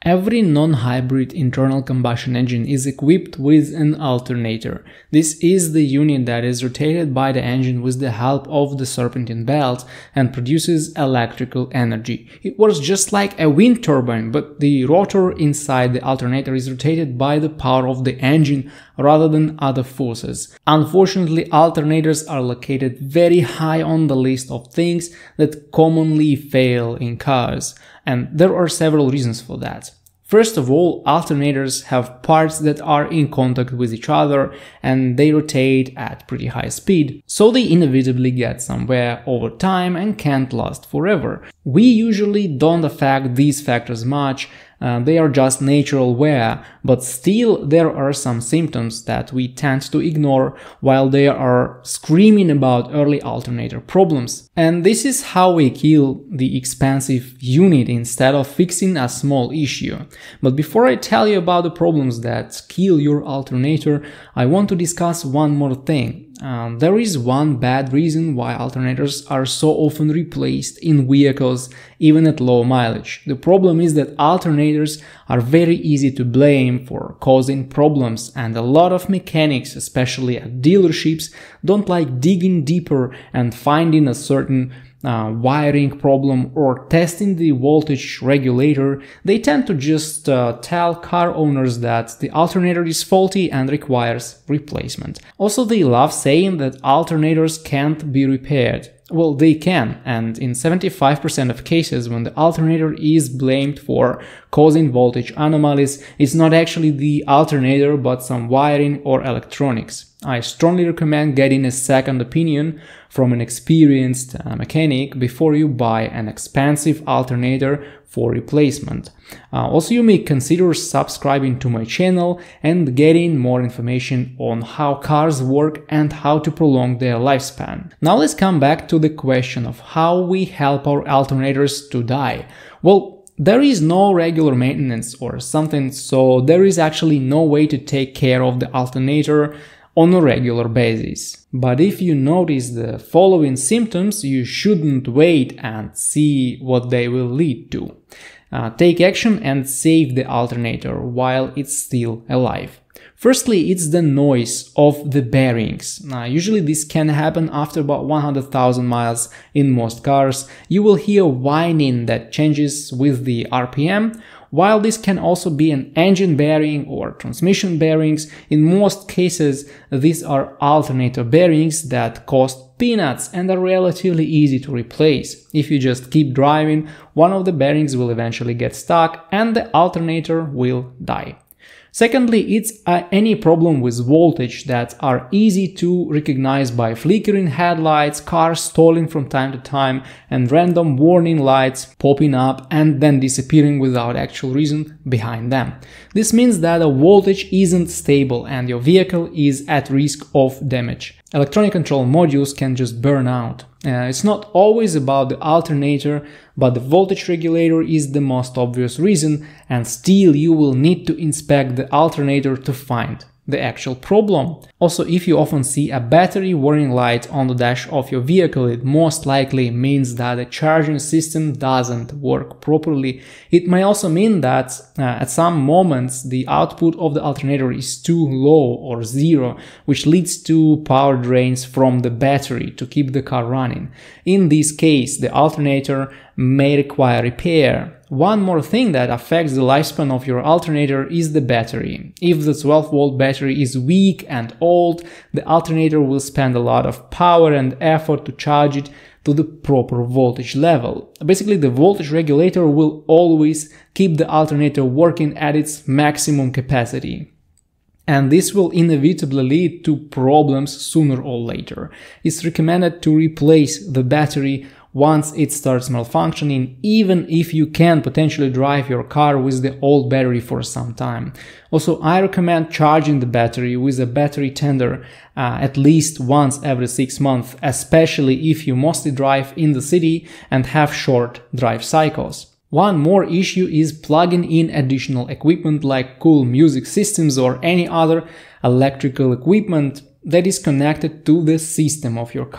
Every non-hybrid internal combustion engine is equipped with an alternator. This is the unit that is rotated by the engine with the help of the serpentine belt and produces electrical energy. It works just like a wind turbine, but the rotor inside the alternator is rotated by the power of the engine rather than other forces. Unfortunately, alternators are located very high on the list of things that commonly fail in cars, and there are several reasons for that. First of all, alternators have parts that are in contact with each other and they rotate at pretty high speed, so they inevitably get somewhere over time and can't last forever. We usually don't affect these factors much, they are just natural wear, but still there are some symptoms that we tend to ignore while they are screaming about early alternator problems. And this is how we kill the expensive unit instead of fixing a small issue. But before I tell you about the problems that kill your alternator, I want to discuss one more thing. There is one bad reason why alternators are so often replaced in vehicles even at low mileage. The problem is that alternators are very easy to blame for causing problems, and a lot of mechanics, especially at dealerships, don't like digging deeper and finding a certain wiring problem or testing the voltage regulator. They tend to just tell car owners that the alternator is faulty and requires replacement. Also, they love saying that alternators can't be repaired. Well, they can, and in 75% of cases when the alternator is blamed for causing voltage anomalies, it's not actually the alternator but some wiring or electronics. I strongly recommend getting a second opinion from an experienced mechanic before you buy an expensive alternator for replacement. Also, you may consider subscribing to my channel and getting more information on how cars work and how to prolong their lifespan. Now let's come back to the question of how we help our alternators to die. Well, there is no regular maintenance or something, so there is actually no way to take care of the alternator on a regular basis. But if you notice the following symptoms, you shouldn't wait and see what they will lead to. Take action and save the alternator while it's still alive. Firstly, it's the noise of the bearings. Usually this can happen after about 100,000 miles in most cars. You will hear whining that changes with the RPM. While this can also be an engine bearing or transmission bearings, in most cases these are alternator bearings that cost peanuts and are relatively easy to replace. If you just keep driving, one of the bearings will eventually get stuck and the alternator will die. Secondly, it's any problem with voltage that are easy to recognize by flickering headlights, cars stalling from time to time, and random warning lights popping up and then disappearing without actual reason behind them. This means that a voltage isn't stable and your vehicle is at risk of damage. Electronic control modules can just burn out. It's not always about the alternator, but the voltage regulator is the most obvious reason, and still you will need to inspect the alternator to find the actual problem. Also, if you often see a battery warning light on the dash of your vehicle, it most likely means that the charging system doesn't work properly. It may also mean that at some moments the output of the alternator is too low or zero, which leads to power drains from the battery to keep the car running. In this case, the alternator may require repair. One more thing that affects the lifespan of your alternator is the battery. If the 12-volt battery is weak and old, the alternator will spend a lot of power and effort to charge it to the proper voltage level. Basically, the voltage regulator will always keep the alternator working at its maximum capacity. And this will inevitably lead to problems sooner or later. It's recommended to replace the battery once it starts malfunctioning, even if you can potentially drive your car with the old battery for some time. Also, I recommend charging the battery with a battery tender at least once every 6 months, especially if you mostly drive in the city and have short drive cycles. One more issue is plugging in additional equipment like cool music systems or any other electrical equipment that is connected to the system of your car.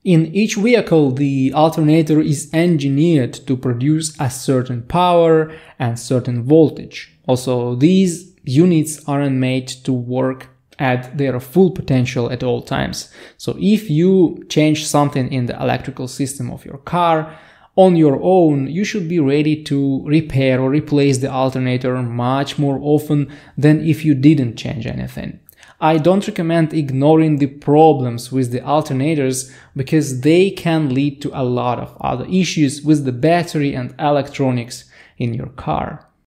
In each vehicle, the alternator is engineered to produce a certain power and certain voltage. Also, these units aren't made to work at their full potential at all times. So if you change something in the electrical system of your car on your own, you should be ready to repair or replace the alternator much more often than if you didn't change anything. I don't recommend ignoring the problems with the alternators because they can lead to a lot of other issues with the battery and electronics in your car.